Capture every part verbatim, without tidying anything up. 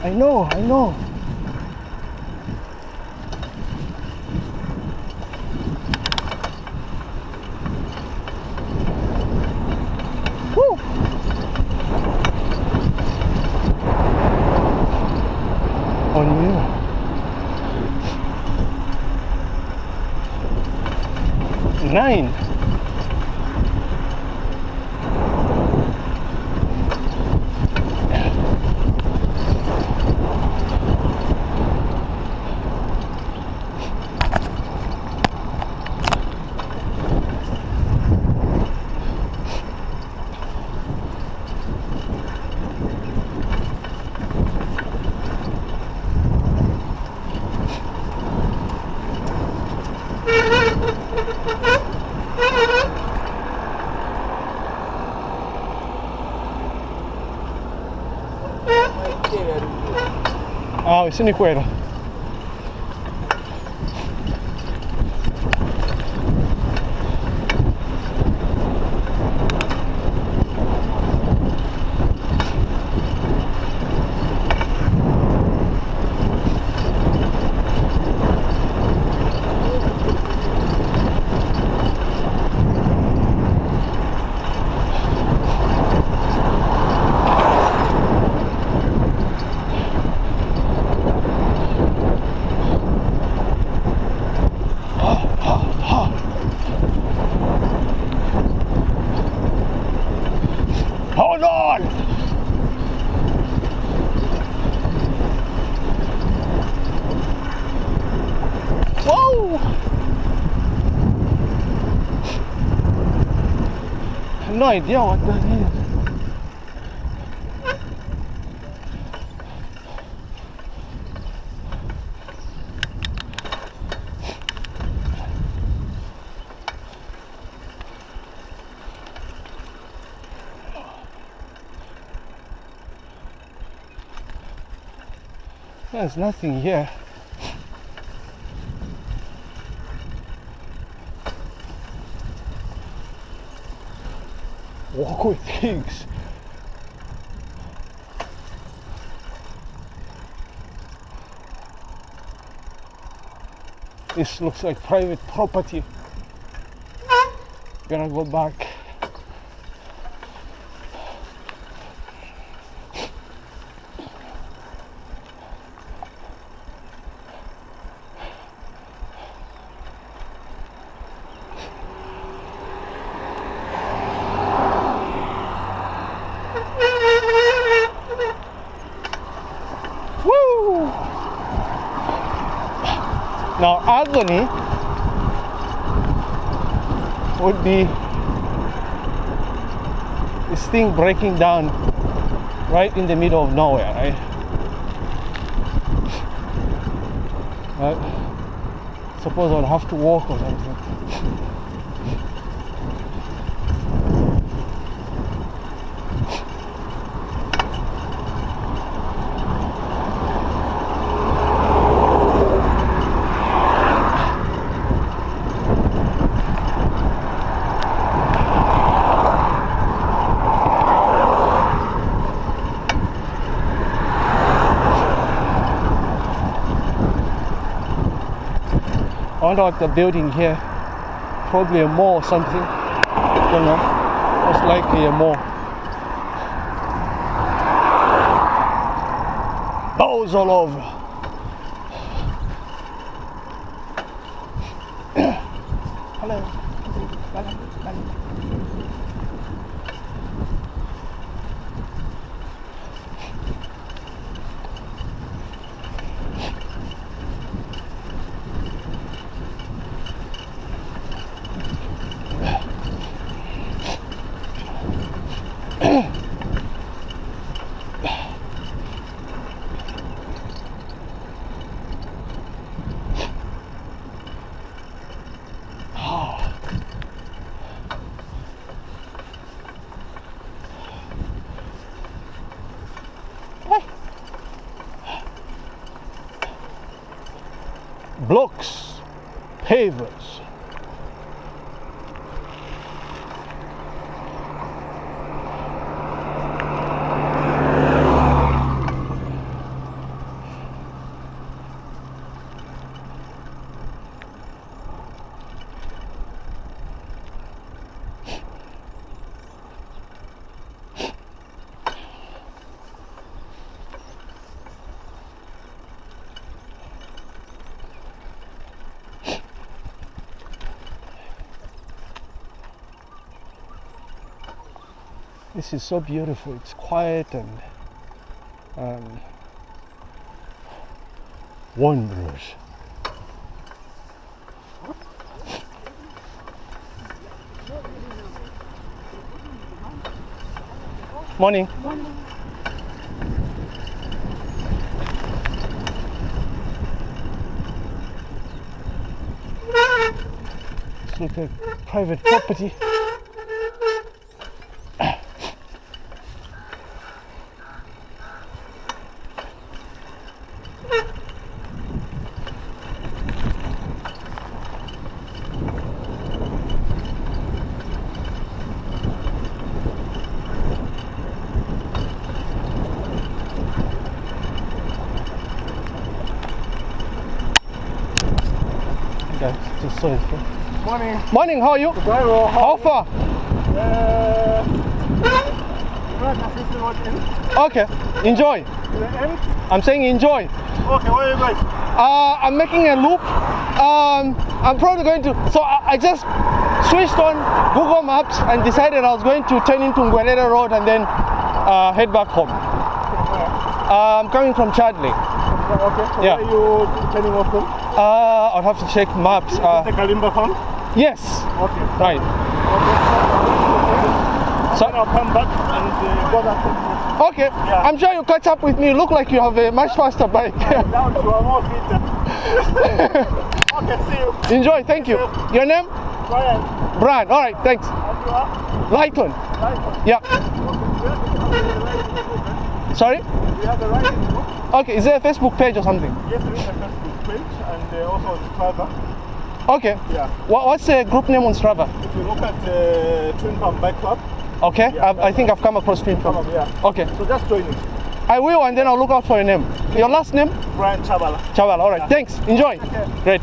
I know, I know. Woo! On you. Nine. Ah, ese ni cuero. Hold on! Whoa! I have no idea what that is. There's nothing here. Walk with pigs. This looks like private property. Gonna go back. Now agony would be this thing breaking down right in the middle of nowhere, right? But suppose I'll have to walk or something. I wonder what the building here, probably a mall or something, I don't know, most likely a mall. Balls all over. Hello. Hello. Hello. Blocks, pavers. This is so beautiful. It's quiet and um, wondrous. Morning. Morning. It's like a private property. Just so it's Morning. Morning, how are you? How, how far? Uh, okay, enjoy. I'm saying enjoy. Okay, where are you going? Uh, I'm making a loop. Um, I'm probably going to, so I, I just switched on Google Maps and decided I was going to turn into Ngwerere Road and then uh, head back home. Uh, I'm coming from Chadley. Okay, so yeah. where are you turning off from? Uh, I'll have to check maps. Is uh, it the Kalimba farm? Yes. Okay. Right. Okay. So I'll come back and uh, go back. Okay. Yeah. I'm sure you catch up with me. You look like you have a much faster bike. Down to a more fitter. Okay, see you. Enjoy. Thank you. Your name? Brian. Brian. All right. Thanks. And you are? Lighton. Lighton. Yeah. Okay. Sorry? We have the right book. Okay. Is there a Facebook page or something? Yes, there is a Facebook page and uh, also on Strava. Okay. Yeah. What, what's the group name on Strava? If you look at uh, Twin Palm Bike Club. Okay. Yeah, I, I think I've come across Twin Palm. Yeah. Okay. So just join it. I will, and then I'll look out for your name. Your last name? Brian Chavala. Chavala. All right. Yeah. Thanks. Enjoy. Okay. Great.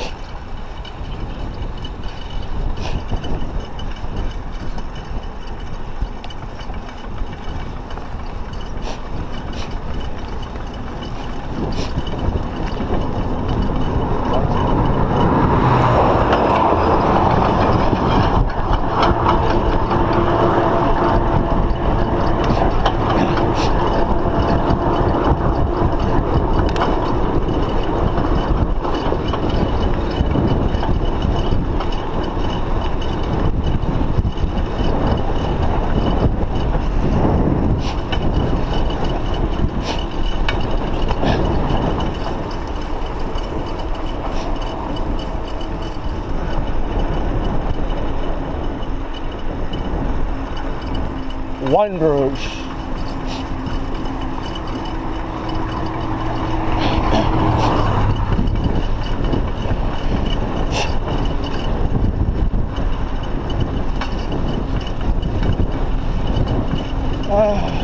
Wonders. uh.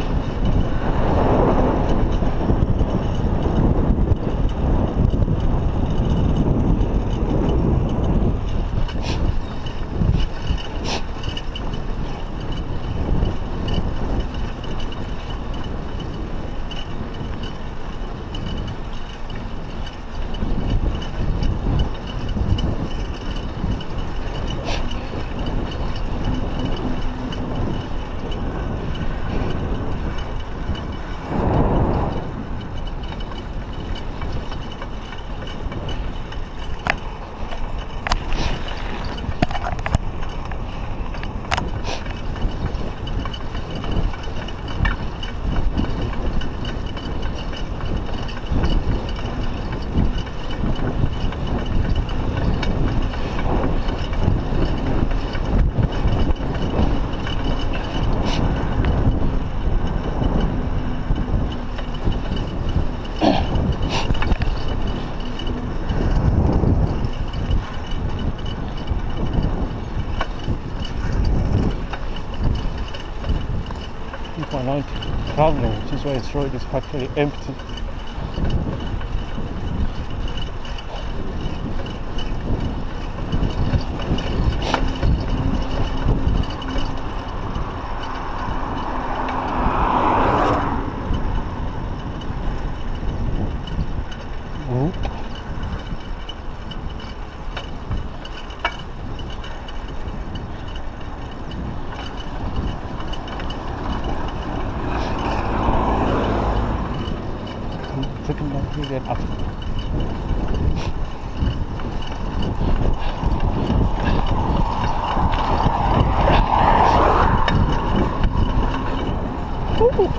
People are not traveling, which is why this road is practically empty. that up. Ooh.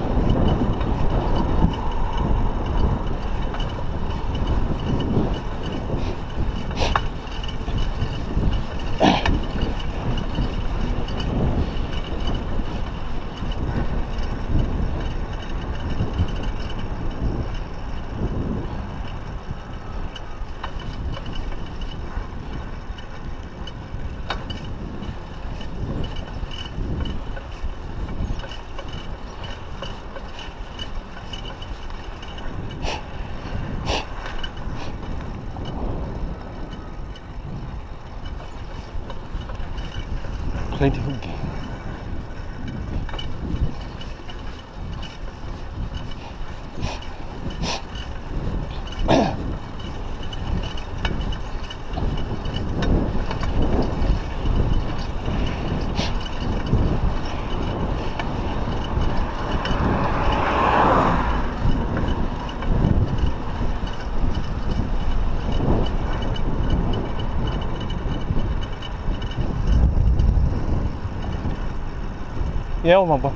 Plenty of game. Yeah, mama.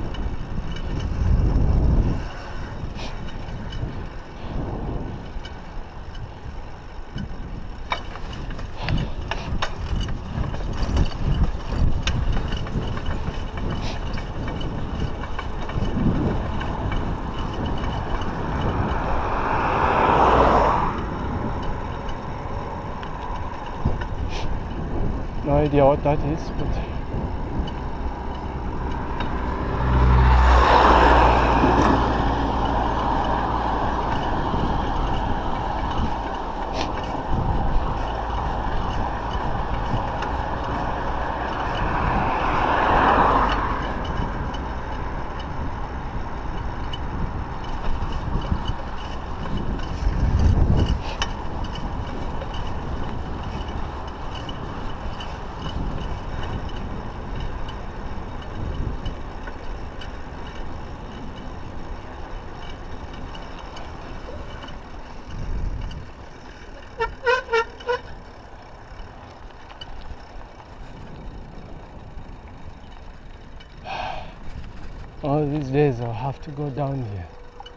No idea what that is, but all these days I'll have to go down here.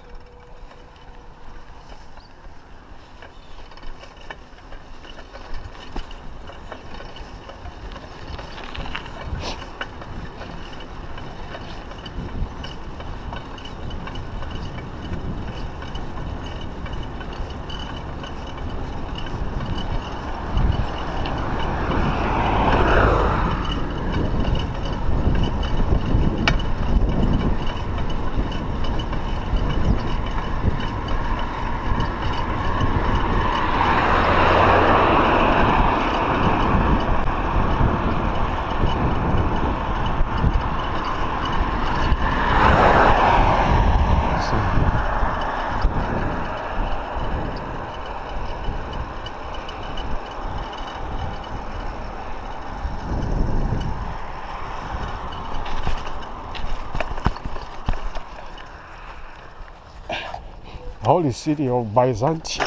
Holy city of Byzantium.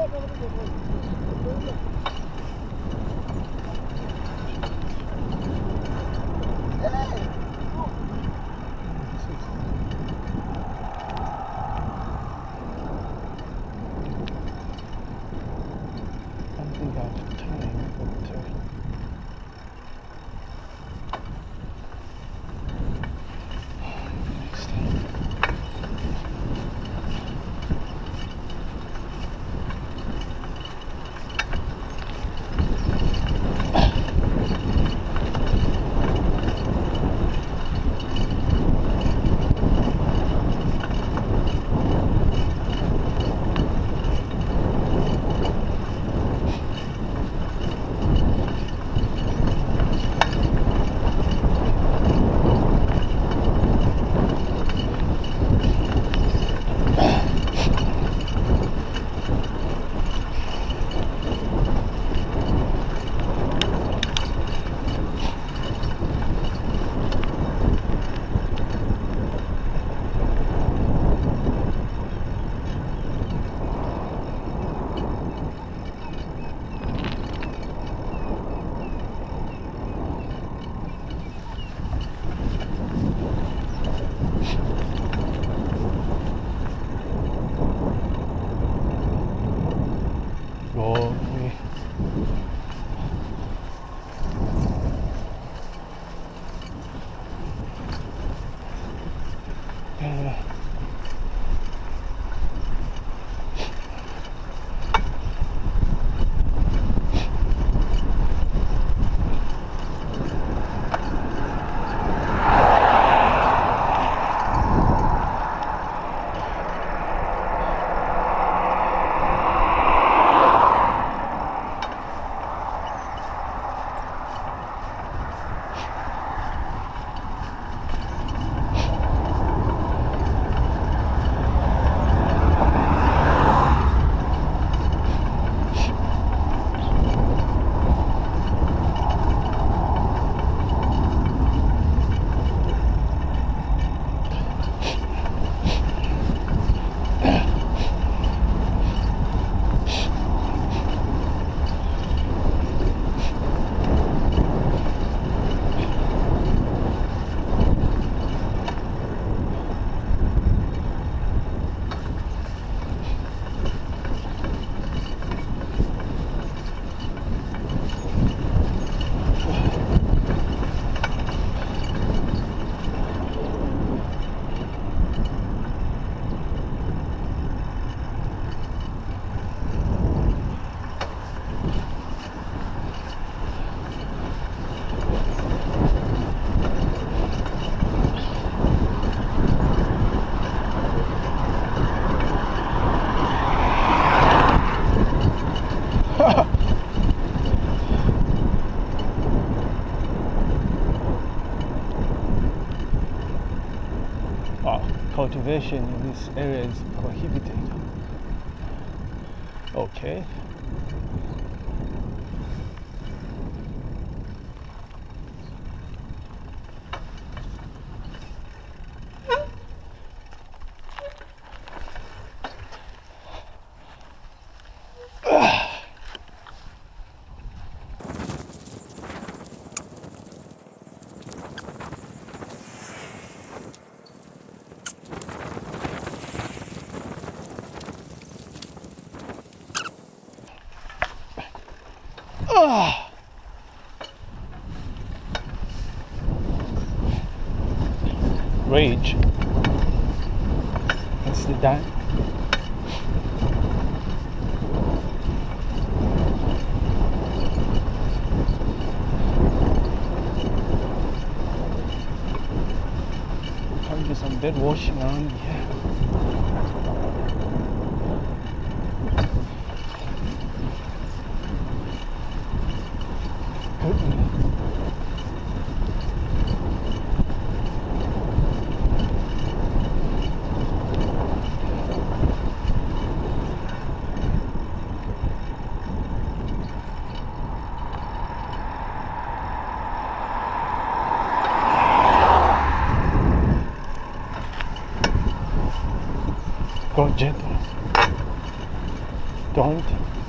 Cultivation in this area is prohibited. Okay. Ah. Rage. That's the dime. Trying to do some bed washing around here. Go gentle. don't.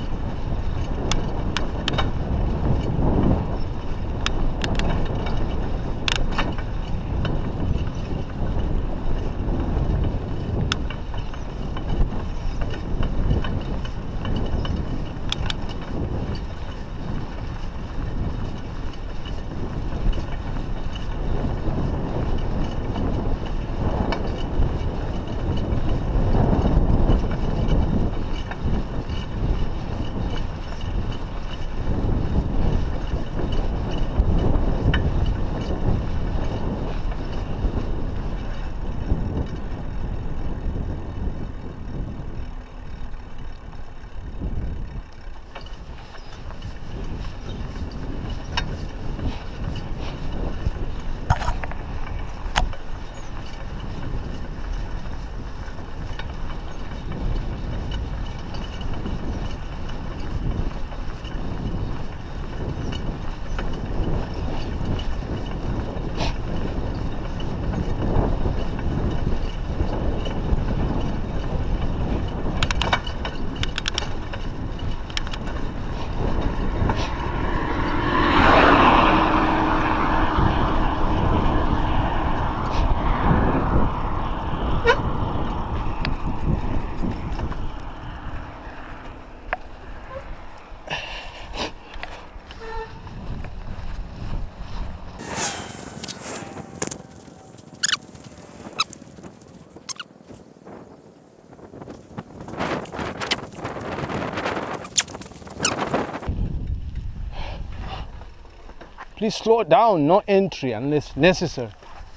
Please slow down, no entry unless necessary.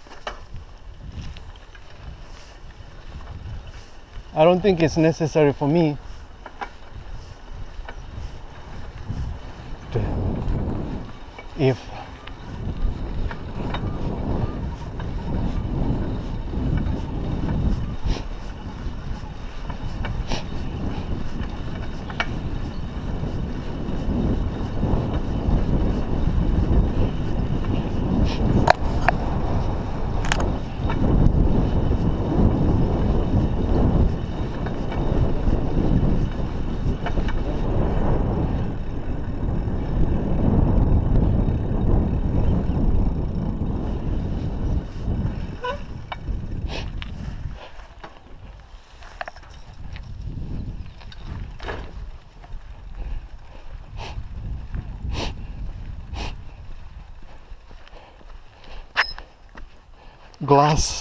I don't think it's necessary for me. If glass.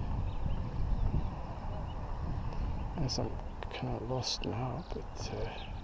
Yes, I'm kind of lost now, but uh